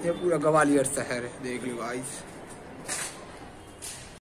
ये पूरा ग्वालियर शहर है, देख लो गाइस।